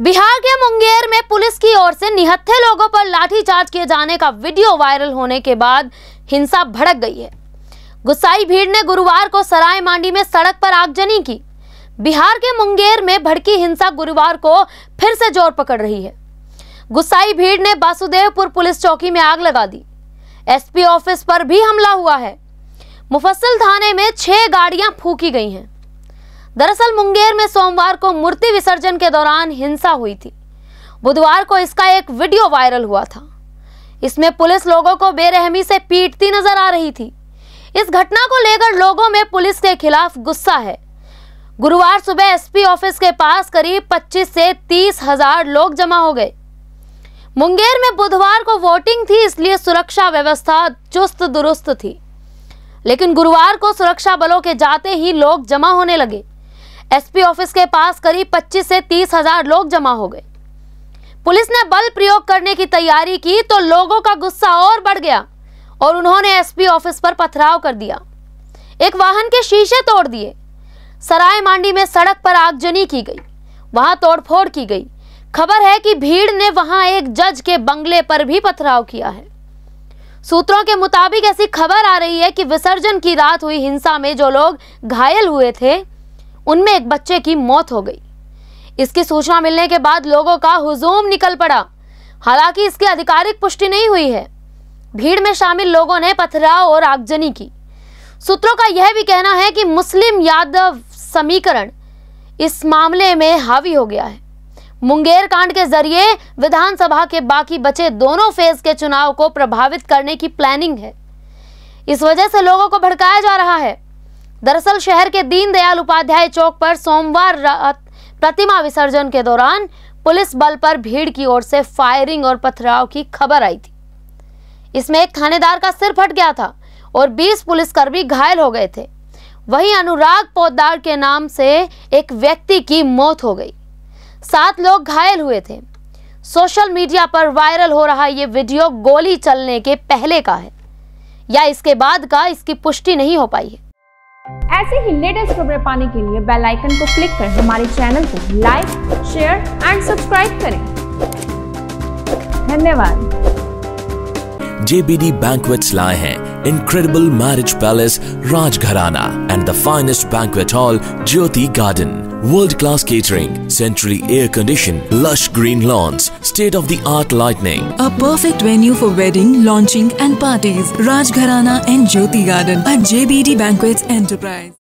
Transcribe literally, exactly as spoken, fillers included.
बिहार के मुंगेर में पुलिस की ओर से निहत्थे लोगों पर लाठीचार्ज किए जाने का वीडियो वायरल होने के बाद हिंसा भड़क गई है। गुस्साई भीड़ ने गुरुवार को सराय मांडी में सड़क पर आगजनी की। बिहार के मुंगेर में भड़की हिंसा गुरुवार को फिर से जोर पकड़ रही है। गुस्साई भीड़ ने वासुदेवपुर पुलिस चौकी में आग लगा दी। एसपी ऑफिस पर भी हमला हुआ है। मुफस्सिल थाने में छह गाड़ियां फूंकी गई हैं। दरअसल मुंगेर में सोमवार को मूर्ति विसर्जन के दौरान हिंसा हुई थी। बुधवार को इसका एक वीडियो वायरल हुआ था। इसमें पुलिस लोगों को बेरहमी से पीटती नजर आ रही थी। इस घटना को लेकर लोगों में पुलिस के खिलाफ गुस्सा है। गुरुवार सुबह एसपी ऑफिस के पास करीब पच्चीस से तीस हजार लोग जमा हो गए। मुंगेर में बुधवार को वोटिंग थी, इसलिए सुरक्षा व्यवस्था चुस्त दुरुस्त थी, लेकिन गुरुवार को सुरक्षा बलों के जाते ही लोग जमा होने लगे। एसपी ऑफिस के पास करीब पच्चीस से तीस हजार लोग जमा हो गए। पुलिस ने बल प्रयोग करने की तैयारी की तो लोगों का गुस्सा और बढ़ गया और उन्होंने एसपी ऑफिस पर पथराव कर दिया। एक वाहन के शीशे तोड़ दिए। सराय मांडी में सड़क पर आगजनी की गई, वहां तोड़फोड़ की गई। खबर है कि भीड़ ने वहां एक जज के बंगले पर भी पथराव किया है। सूत्रों के मुताबिक ऐसी खबर आ रही है कि विसर्जन की रात हुई हिंसा में जो लोग घायल हुए थे उनमें एक बच्चे की मौत हो गई। इसकी सूचना मिलने के बाद लोगों का हुजूम निकल पड़ा। हालांकि इसकी आधिकारिक पुष्टि नहीं हुई है। भीड़ में शामिल लोगों ने पथराव और आगजनी की। सूत्रों का यह भी कहना है कि मुस्लिम यादव समीकरण इस मामले में हावी हो गया है। मुंगेर कांड के जरिए विधानसभा के बाकी बचे दोनों फेज के चुनाव को प्रभावित करने की प्लानिंग है। इस वजह से लोगों को भड़काया जा रहा है। दरअसल शहर के दीनदयाल उपाध्याय चौक पर सोमवार रात प्रतिमा विसर्जन के दौरान पुलिस बल पर भीड़ की ओर से फायरिंग और पथराव की खबर आई थी। इसमें एक थानेदार का सिर फट गया था और बीस पुलिसकर्मी घायल हो गए थे। वहीं अनुराग पोद्दार के नाम से एक व्यक्ति की मौत हो गई। सात लोग घायल हुए थे। सोशल मीडिया पर वायरल हो रहा ये वीडियो गोली चलने के पहले का है या इसके बाद का, इसकी पुष्टि नहीं हो पाई है। ऐसे ही लेटेस्ट खबरें पाने के लिए बेल आइकन को क्लिक कर हमारे चैनल को लाइक, शेयर एंड सब्सक्राइब करें। धन्यवाद। J B D Banquets लाए हैं incredible marriage palace Rajgharana and the finest banquet hall Jyoti Garden. World-class catering, centrally air-conditioned, lush green lawns, state-of-the-art lighting. A perfect venue for wedding, launching and parties. Rajgharana and Jyoti Garden at J B D Banquets Enterprise.